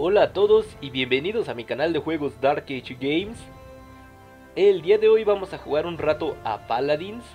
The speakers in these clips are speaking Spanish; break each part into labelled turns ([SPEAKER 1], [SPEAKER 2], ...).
[SPEAKER 1] Hola a todos y bienvenidos a mi canal de juegos Dark Age Games. El día de hoy vamos a jugar un rato a Paladins,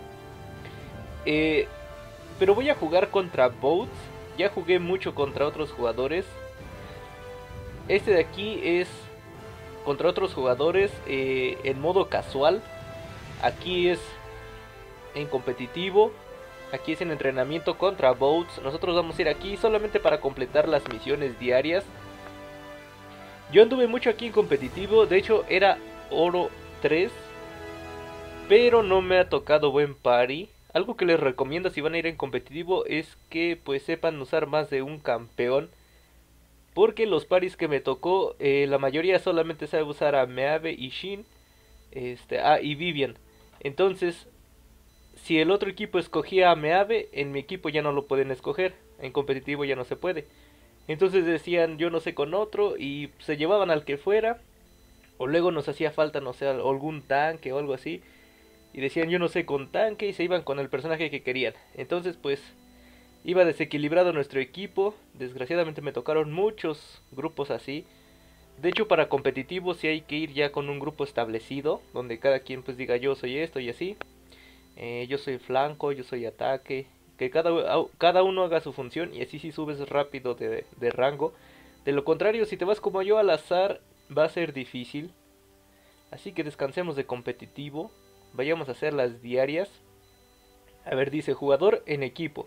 [SPEAKER 1] pero voy a jugar contra bots. Ya jugué mucho contra otros jugadores. Este de aquí es contra otros jugadores en modo casual. Aquí es en competitivo. Aquí es en entrenamiento contra bots. Nosotros vamos a ir aquí solamente para completar las misiones diarias. Yo anduve mucho aquí en competitivo, de hecho era oro 3, pero no me ha tocado buen party. Algo que les recomiendo si van a ir en competitivo es que pues sepan usar más de un campeón, porque los paris que me tocó, la mayoría solamente sabe usar a Meave y Shin, y Vivian. Entonces, si el otro equipo escogía a Meave, en mi equipo ya no lo pueden escoger, en competitivo ya no se puede. Entonces decían yo no sé con otro y se llevaban al que fuera. O luego nos hacía falta, no sé, algún tanque o algo así. Y decían yo no sé con tanque y se iban con el personaje que querían. Entonces pues iba desequilibrado nuestro equipo. Desgraciadamente me tocaron muchos grupos así. De hecho para competitivo sí hay que ir ya con un grupo establecido. Donde cada quien pues diga yo soy esto y así. Yo soy flanco, yo soy ataque. Que cada uno haga su función y así sí subes rápido de rango. De lo contrario, si te vas como yo al azar, va a ser difícil. Así que descansemos de competitivo. Vayamos a hacer las diarias. A ver, dice jugador en equipo.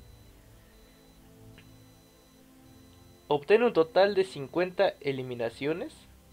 [SPEAKER 1] Obtiene un total de 50 eliminaciones.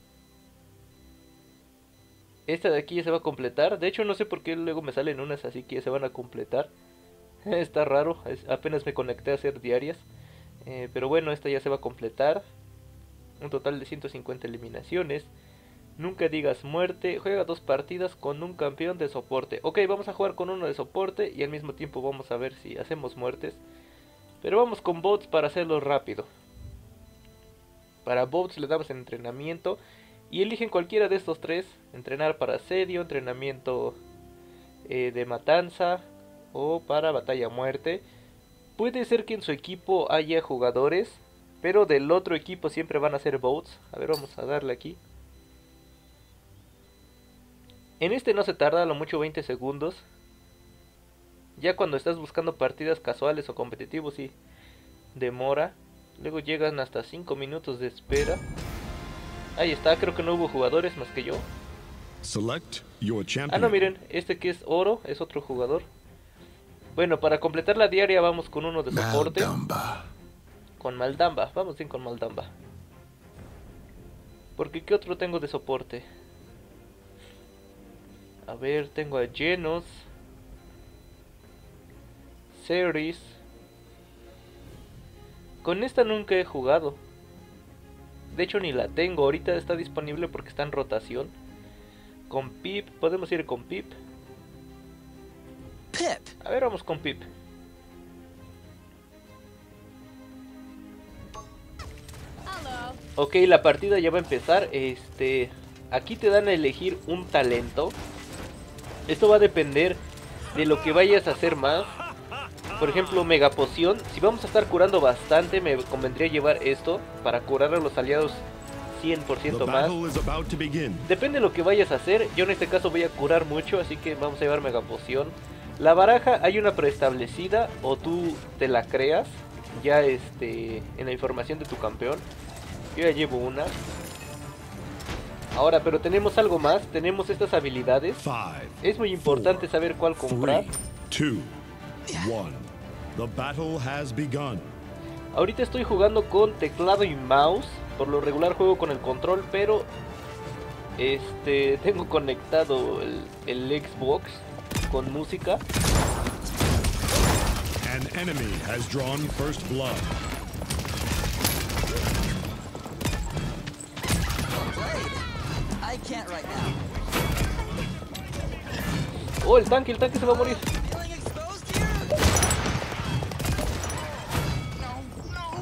[SPEAKER 1] Esta de aquí ya se va a completar. De hecho no sé por qué luego me salen unas así que ya se van a completar. Está raro, apenas me conecté a hacer diarias. Pero bueno, esta ya se va a completar. Un total de 150 eliminaciones. Nunca digas muerte. Juega 2 partidas con un campeón de soporte. Ok, vamos a jugar con uno de soporte y al mismo tiempo vamos a ver si hacemos muertes. Pero vamos con bots para hacerlo rápido. Para bots le damos en entrenamiento. Y eligen cualquiera de estos tres. Entrenar para asedio, entrenamiento de matanza o para batalla a muerte. Puede ser que en su equipo haya jugadores, pero del otro equipo siempre van a ser bots. A ver, vamos a darle aquí. En este no se tarda, a lo mucho 20 segundos. Ya cuando estás buscando partidas casuales o competitivos sí demora. Luego llegan hasta 5 minutos de espera. Ahí está, creo que no hubo jugadores más que yo. Ah no, miren, este que es oro es otro jugador. Bueno, para completar la diaria vamos con uno de soporte. Maldamba. Con Maldamba, vamos bien con Maldamba. Porque ¿qué otro tengo de soporte? A ver, tengo a Genos, Ceres. Con esta nunca he jugado. De hecho ni la tengo, ahorita está disponible porque está en rotación. Con Pip, podemos ir con Pip. A ver, vamos con Pip. Ok, la partida ya va a empezar. Aquí te dan a elegir un talento. Esto va a depender de lo que vayas a hacer más. Por ejemplo, Mega Poción. Si vamos a estar curando bastante, me convendría llevar esto para curar a los aliados 100% más. Depende de lo que vayas a hacer. Yo en este caso voy a curar mucho, así que vamos a llevar Mega Poción. La baraja hay una preestablecida o tú te la creas ya en la información de tu campeón. Yo ya llevo una. Ahora, pero tenemos algo más. Tenemos estas habilidades. Es muy importante saber cuál comprar.
[SPEAKER 2] 3, 2, 1. The battle has begun.
[SPEAKER 1] Ahorita estoy jugando con teclado y mouse. Por lo regular juego con el control, pero tengo conectado el Xbox con música.
[SPEAKER 2] An enemy has drawn first blood.
[SPEAKER 3] I can't right now.
[SPEAKER 1] Oh, el tanque se va a morir.
[SPEAKER 3] Feeling exposed here? No.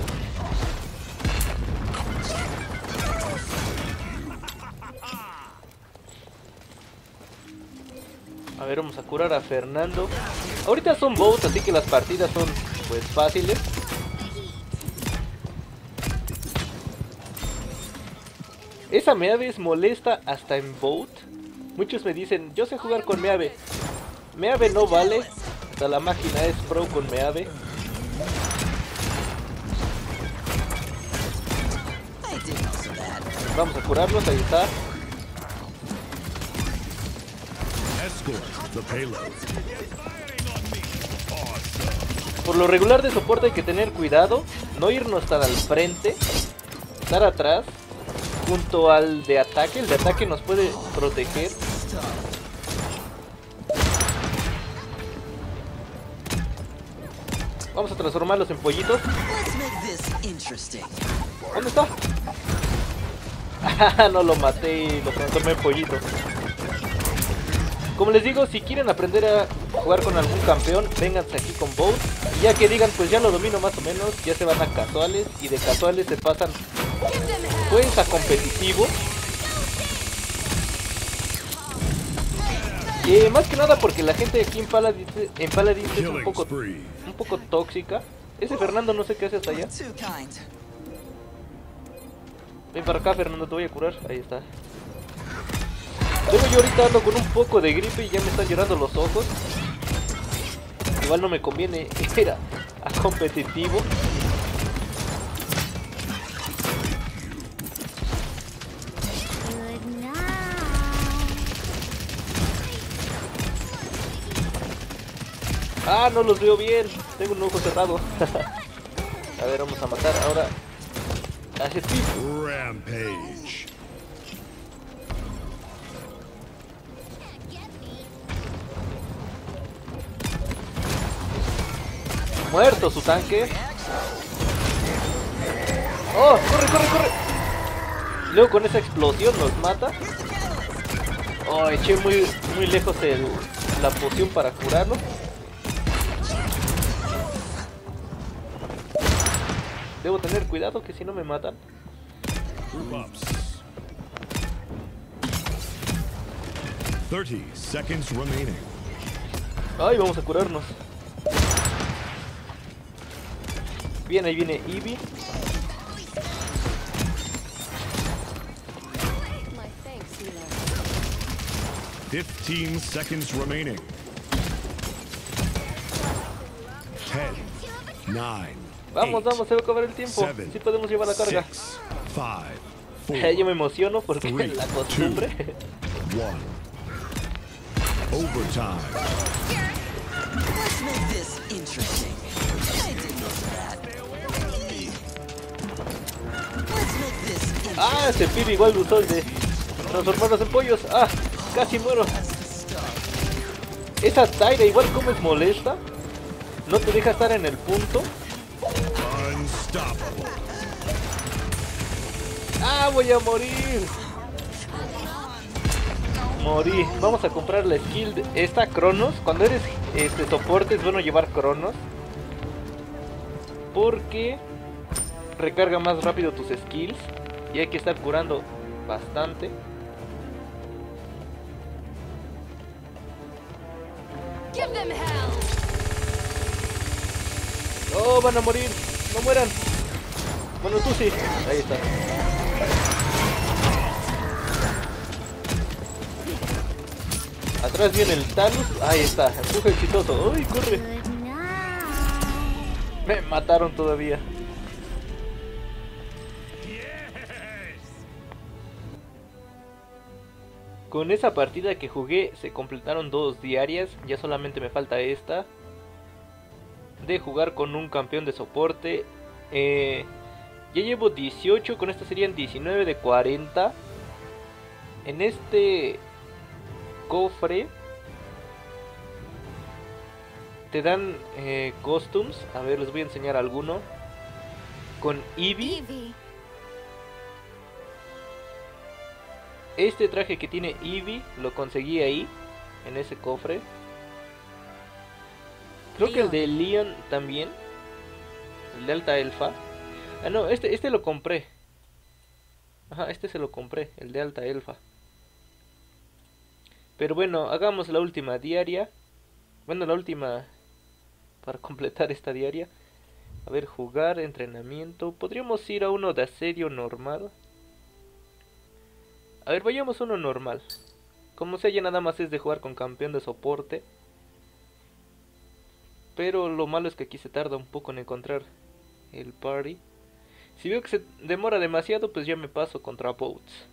[SPEAKER 1] A ver, vamos a curar a Fernando. Ahorita son bots, así que las partidas son pues fáciles. Esa Meave es molesta hasta en Boat. Muchos me dicen, yo sé jugar con Meave. Meave no vale. Hasta la máquina es pro con Meave.
[SPEAKER 3] I did most of that.
[SPEAKER 1] Vamos a curarlos, ahí está.
[SPEAKER 2] Escort the payload.
[SPEAKER 1] Por lo regular de soporte hay que tener cuidado, no irnos tan al frente, estar atrás, junto al de ataque. El de ataque nos puede proteger. Vamos a transformarlos en pollitos.
[SPEAKER 3] Let's make this interesting.
[SPEAKER 1] ¿Dónde está? Ah, no lo maté y lo transformé en pollito. Como les digo, si quieren aprender a jugar con algún campeón, vénganse aquí con Boat. Y ya que digan, pues ya lo domino más o menos, ya se van a casuales. Y de casuales se pasan pues a competitivo. Y más que nada porque la gente aquí en Paladins es un poco tóxica. Ese Fernando no sé qué hace hasta allá.
[SPEAKER 3] Too kind.
[SPEAKER 1] Ven para acá, Fernando, te voy a curar. Ahí está. Luego yo ahorita ando con un poco de gripe y ya me están llorando los ojos. Igual no me conviene ir a competitivo.
[SPEAKER 4] Good night.
[SPEAKER 1] Ah, no los veo bien. Tengo un ojo cerrado. A ver, vamos a matar ahora a ese tipo.
[SPEAKER 2] Rampage.
[SPEAKER 1] Muerto su tanque. Oh, corre, corre, corre. Luego con esa explosión nos mata. Oh, eché muy lejos la poción para curarlo. Debo tener cuidado que si no me matan.
[SPEAKER 2] Group ups. 30 seconds remaining.
[SPEAKER 1] Ay, vamos a curarnos. Bien, ahí viene Eevee.
[SPEAKER 4] My thanks, healer.
[SPEAKER 2] 15 seconds remaining. 10, 9,
[SPEAKER 1] Vamos, vamos, se va a acabar el tiempo.
[SPEAKER 2] 7,
[SPEAKER 1] Sí podemos llevar la carga.
[SPEAKER 2] 6, 5,
[SPEAKER 1] Yo me emociono porque
[SPEAKER 2] 3,
[SPEAKER 1] la costumbre.
[SPEAKER 2] 1. Overtime.
[SPEAKER 3] Let's make this interesting. I did most of that. Let's make this interesting.
[SPEAKER 1] Ah, ese pibe igual usó el de transformarnos en pollos. Ah, casi muero. Esa Tyra igual como es molesta. No te deja estar en el punto.
[SPEAKER 2] Unstoppable.
[SPEAKER 1] Ah, voy a morir. Morí. Vamos a comprar la skill de esta Cronos. Cuando eres soporte es bueno llevar Cronos, porque recarga más rápido tus skills y hay que estar curando bastante.
[SPEAKER 4] Give them hell.
[SPEAKER 1] Oh, van a morir. No mueran. Bueno, tú sí. Ahí está. Atrás viene el Thanos. Ahí está. Empuja exitoso. ¡Uy, corre!
[SPEAKER 4] Good night.
[SPEAKER 1] Me mataron todavía. Con esa partida que jugué se completaron 2 diarias. Ya solamente me falta esta de jugar con un campeón de soporte. Ya llevo 18. Con esta serían 19 de 40. En este cofre te dan costumes. A ver, les voy a enseñar alguno. Con Eevee.
[SPEAKER 4] Evie.
[SPEAKER 1] Este traje que tiene Eevee lo conseguí ahí, en ese cofre. Creo que el de Leon también. El de alta elfa. Ah, no, este lo compré. Ajá, este se lo compré, el de alta elfa. Pero bueno, hagamos la última diaria. Bueno, la última para completar esta diaria. A ver, jugar, entrenamiento. Podríamos ir a uno de asedio normal. A ver, vayamos uno normal. Como sea, ya nada más es de jugar con campeón de soporte. Pero lo malo es que aquí se tarda un poco en encontrar el party. Si veo que se demora demasiado, pues ya me paso contra bots.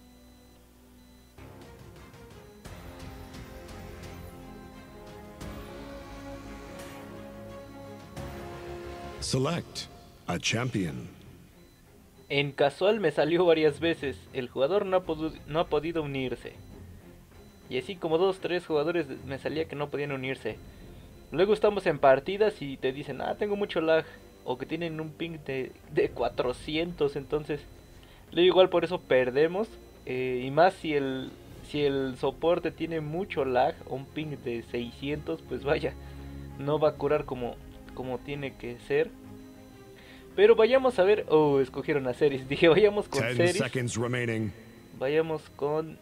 [SPEAKER 2] Select a champion.
[SPEAKER 1] En casual me salió varias veces. El jugador no ha podido unirse. Y así como 2-3 jugadores me salía que no podían unirse. Luego estamos en partidas y te dicen, tengo mucho lag. O que tienen un ping de 400. Entonces, igual por eso perdemos. Y más si el soporte tiene mucho lag, un ping de 600, pues vaya, no va a curar como tiene que ser. Pero vayamos a ver. Oh, escogieron a Series. Dije, vayamos con
[SPEAKER 2] 10
[SPEAKER 1] Series.
[SPEAKER 2] seconds remaining.
[SPEAKER 1] Vayamos con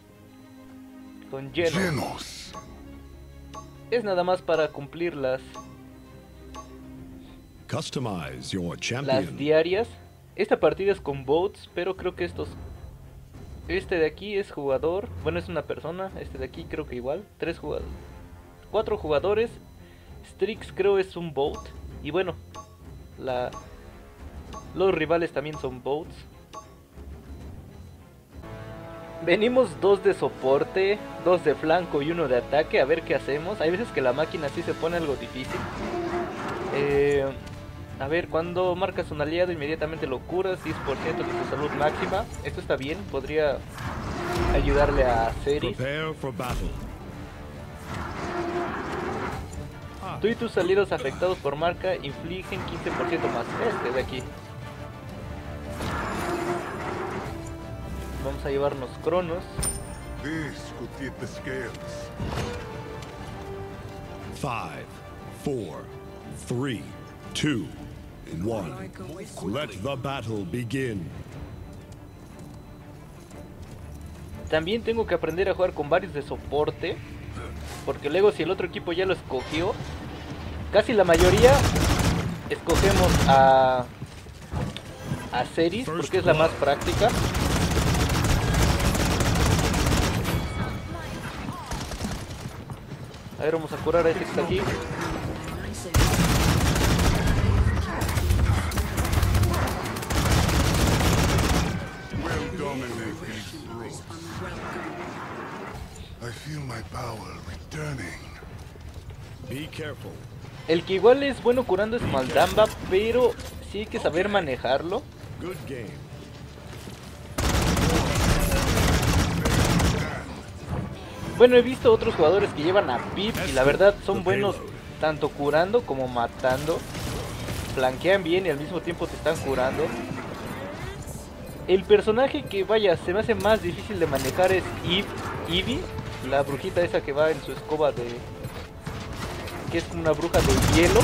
[SPEAKER 1] Genos. Es nada más para cumplir las
[SPEAKER 2] Customize your champion.
[SPEAKER 1] diarias. Esta partida es con bots, pero creo que este de aquí es jugador. Bueno, es una persona. Este de aquí creo que igual. 4 jugadores. Strix creo es un bot. Y bueno, los rivales también son bots. Venimos 2 de soporte, 2 de flanco y 1 de ataque. A ver qué hacemos. Hay veces que la máquina sí se pone algo difícil. A ver, cuando marcas un aliado inmediatamente lo curas, 10% de su salud máxima. Esto está bien, podría ayudarle a Series.
[SPEAKER 2] Prepare for battle.
[SPEAKER 1] Tú y tus aliados afectados por marca infligen 15% más. Este de aquí. Vamos a llevarnos cronos.
[SPEAKER 5] This could tip the scales.
[SPEAKER 2] 5, 4, 3, 2, 1. Let the battle begin.
[SPEAKER 1] También tengo que aprender a jugar con varios de soporte. Porque luego si el otro equipo ya lo escogió, casi la mayoría escogemos a Series porque es la más práctica. A ver, vamos a curar a este que está aquí.
[SPEAKER 5] We'll dominate these roads. I feel my power returning.
[SPEAKER 2] Be careful.
[SPEAKER 1] El que igual es bueno curando es Maldamba, pero sí hay que saber manejarlo.
[SPEAKER 2] Good game.
[SPEAKER 1] Bueno, he visto otros jugadores que llevan a Pip y la verdad son buenos tanto curando como matando. Flanquean bien y al mismo tiempo te están curando. El personaje que vaya se me hace más difícil de manejar es Eevee, la brujita esa que va en su escoba que es una bruja de hielo.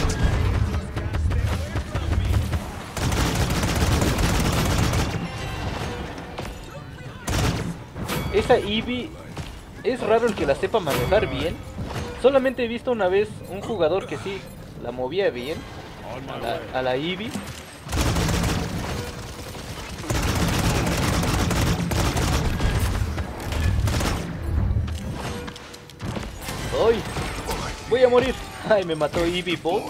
[SPEAKER 1] Esa Eevee es raro el que la sepa manejar bien. Solamente he visto una vez un jugador que sí la movía bien a la Eevee. ¡Ay! Voy a morir. Ay, me mató Eevee bot.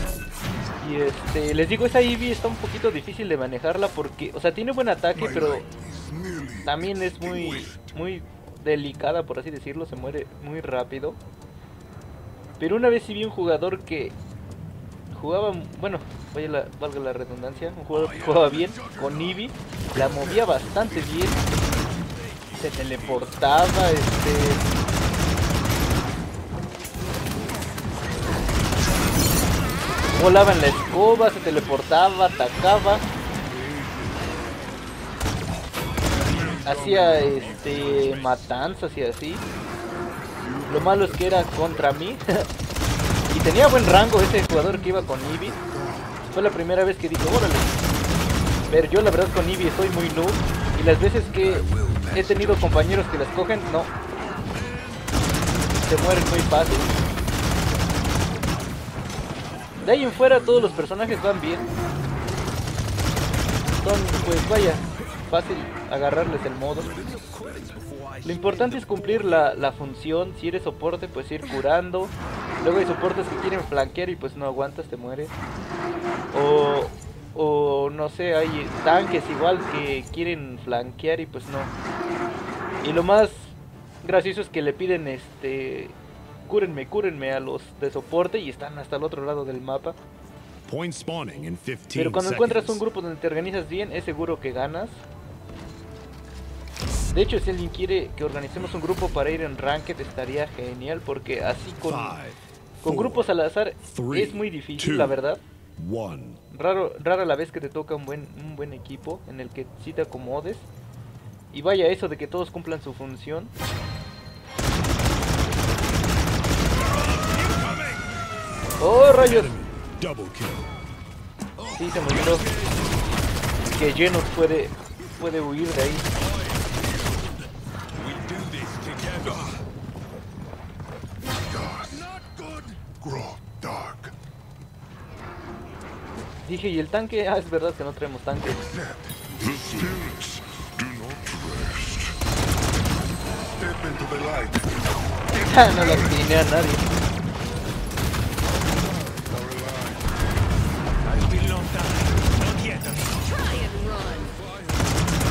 [SPEAKER 1] Y les digo, esa Eevee está un poquito difícil de manejarla porque, o sea, tiene buen ataque, pero también es muy delicada, por así decirlo, se muere muy rápido. Pero una vez sí vi un jugador que jugaba, bueno, valga la redundancia, un jugador que jugaba bien con Eevee, la movía bastante bien, se teleportaba, volaba en la escoba, se teleportaba, atacaba. Hacía matanzas y así. Lo malo es que era contra mí. Y tenía buen rango ese jugador que iba con Eevee. Fue la primera vez que dije, órale. Pero yo la verdad con Eevee soy muy noob. Y las veces que he tenido compañeros que la escogen, no. Se mueren muy fácil. De ahí en fuera todos los personajes van bien. Son, pues vaya, fácil agarrarles el modo. Lo importante es cumplir la función. Si eres soporte, pues ir curando. Luego hay soportes que quieren flanquear y pues no aguantas, te mueres. O no sé, hay tanques igual que quieren flanquear y pues no. Y lo más gracioso es que le piden cúrenme a los de soporte y están hasta el otro lado del mapa.
[SPEAKER 2] Point spawning in 15
[SPEAKER 1] Pero cuando encuentras un
[SPEAKER 2] seconds.
[SPEAKER 1] grupo donde te organizas bien, es seguro que ganas. De hecho, si alguien quiere que organicemos un grupo para ir en Ranked, estaría genial, porque así con
[SPEAKER 2] Five,
[SPEAKER 1] grupos al azar
[SPEAKER 2] three,
[SPEAKER 1] es muy difícil,
[SPEAKER 2] two,
[SPEAKER 1] la verdad.
[SPEAKER 2] one.
[SPEAKER 1] Rara la vez que te toca un buen equipo en el que sí te acomodes. Y vaya, eso de que todos cumplan su función. ¡Oh, rayos!
[SPEAKER 2] Enemy double kill.
[SPEAKER 1] Sí, se me olvidó que Genos puede huir de ahí.
[SPEAKER 5] Grow dark.
[SPEAKER 1] Dije, ¿y el tanque? Ah, es verdad que no traemos tanque.
[SPEAKER 5] The spirits do not rest. Step into the light.
[SPEAKER 1] No la atiné a nadie.
[SPEAKER 4] Try and run.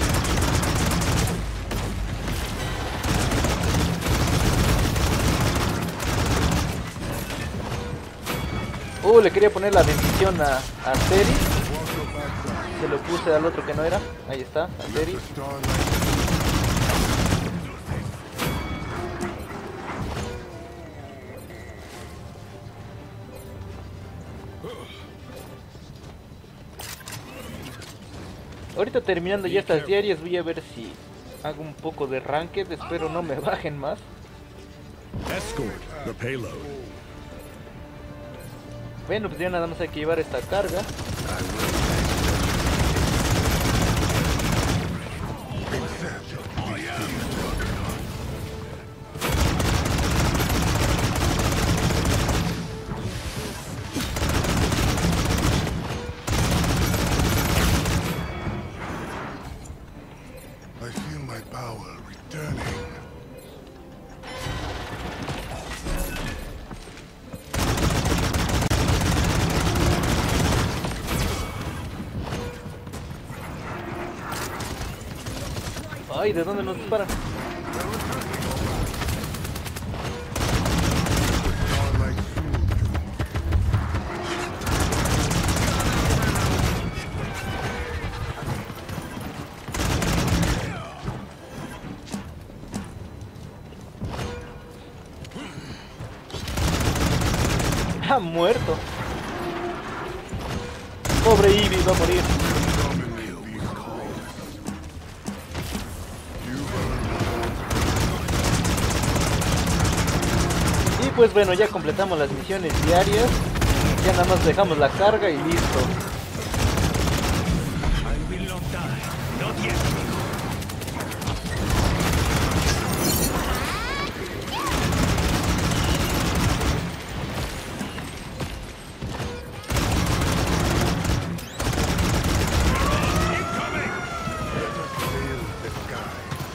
[SPEAKER 1] Le quería poner la bendición a Ceres. Se lo puse al otro que no era. Ahí está, a Ceres. Ahorita terminando ya estas diarias, voy a ver si hago un poco de ranked. Espero no me bajen más.
[SPEAKER 2] Escort the payload.
[SPEAKER 1] Bueno, pues ya nada más hay que llevar esta carga.
[SPEAKER 5] I feel my power returning.
[SPEAKER 1] Ay, ¿de dónde nos disparan?
[SPEAKER 5] Starlight soothed you.
[SPEAKER 1] ¡Ha muerto! Pobre Ivy, va a morir.
[SPEAKER 5] Dominate these halls. You
[SPEAKER 1] Y pues bueno, ya completamos las misiones diarias. Ya nada más dejamos la carga y listo.
[SPEAKER 5] sail the sky.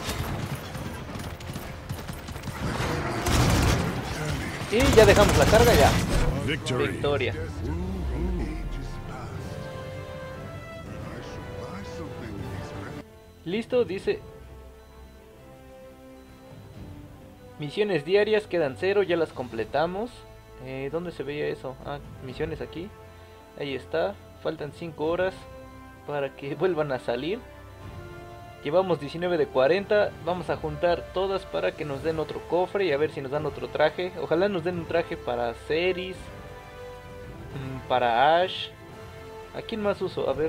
[SPEAKER 1] Y ya dejamos la carga ya.
[SPEAKER 2] Victory.
[SPEAKER 1] Victoria.
[SPEAKER 5] Ages past. I should buy something with these
[SPEAKER 1] Listo, dice. Misiones diarias quedan 0, ya las completamos. ¿Dónde se veía eso? Ah, misiones aquí. Ahí está. Faltan 5 horas para que vuelvan a salir. Llevamos 19 de 40. Vamos a juntar todas para que nos den otro cofre y a ver si nos dan otro traje. Ojalá nos den un traje para Ceres, para Ash. ¿A quién más uso? A ver.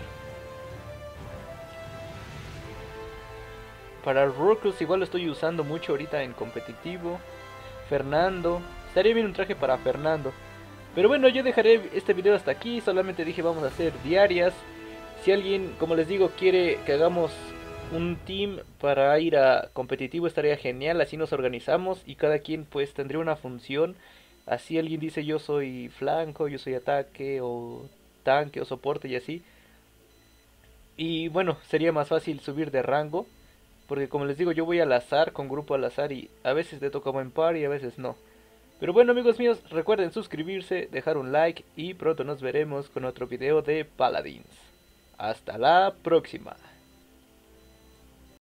[SPEAKER 1] Para Ruckus igual lo estoy usando mucho ahorita en competitivo. Fernando. Estaría bien un traje para Fernando. Pero bueno, yo dejaré este video hasta aquí. Solamente dije vamos a hacer diarias. Si alguien, como les digo, quiere que hagamos un team para ir a competitivo, estaría genial. Así nos organizamos y cada quien pues tendría una función. Así alguien dice yo soy flanco, yo soy ataque o tanque o soporte y así. Y bueno, sería más fácil subir de rango. Porque como les digo, yo voy al azar, con grupo al azar, y a veces te toca buen par y a veces no. Pero bueno, amigos míos, recuerden suscribirse, dejar un like y pronto nos veremos con otro video de Paladins. Hasta la próxima.